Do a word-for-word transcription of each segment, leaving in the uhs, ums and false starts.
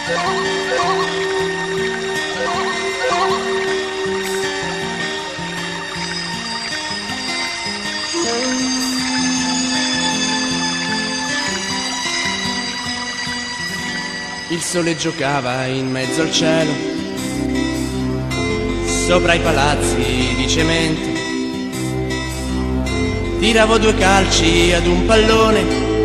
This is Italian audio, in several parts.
Il sole giocava in mezzo al cielo, sopra i palazzi di cemento. Tiravo due calci ad un pallone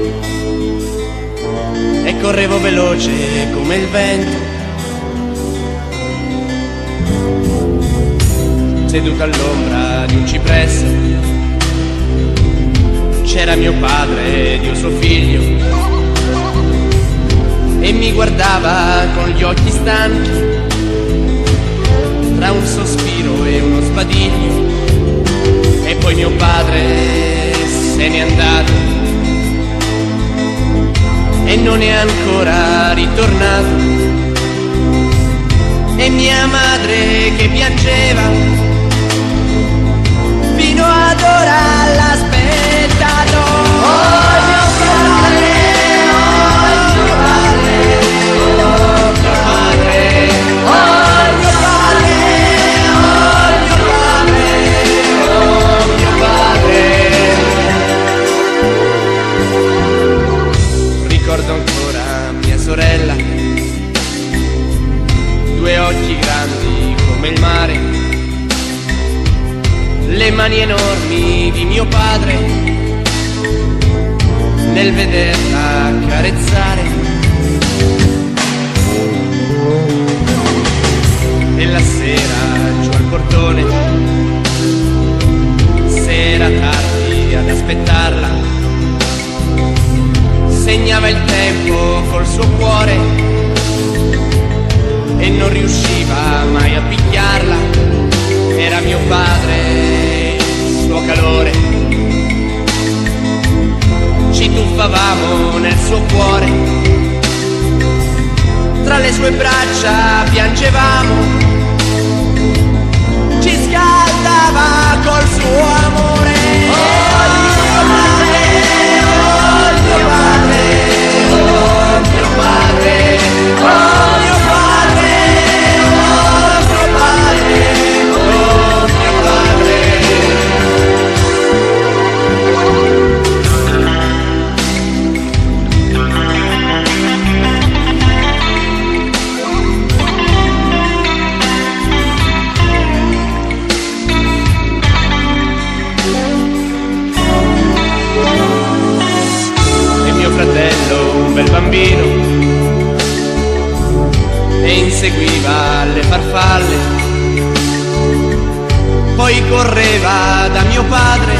e correvo veloce come il vento. Seduto all'ombra di un cipresso c'era mio padre ed io suo figlio, e mi guardava con gli occhi stanchi, tra un sospiro e uno sbadiglio. E poi mio padre se n'è andato e non è ancora ritornato. E mia madre che piangeva fino ad ora l'ha aspettato. Oh mio padre, oh mio padre, oh mio padre, oh mio padre, oh mio padre. Ricordo ancora mia sorella, due occhi grandi come il mare, le mani enormi di mio padre nel vederla carezzare. E la sera giù al portone, se era tardi ad aspettarla, segnava il tempo col suo cuore e non riusciva mai a picchiarla. Era mio padre, il suo calore, ci tuffavamo nel suo cuore, tra le sue braccia piangevamo, ci scaldava col suo amore. Oh mio padre, oh mio padre, oh mio padre, oh mio padre, oh mio padre, oh mio padre. Un bel bambino e inseguiva le farfalle, poi correva da mio padre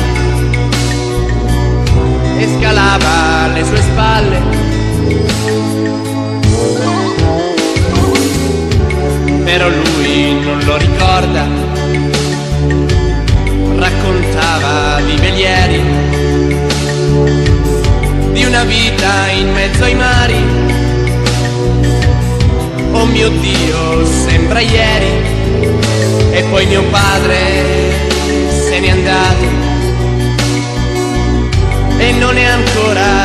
e scalava le sue spalle. Però lui non lo ricorda, raccontava di velieri, di una vita in mezzo ai mari. Oh mio Dio, sembra ieri. E poi mio padre se n'è andato e non è ancora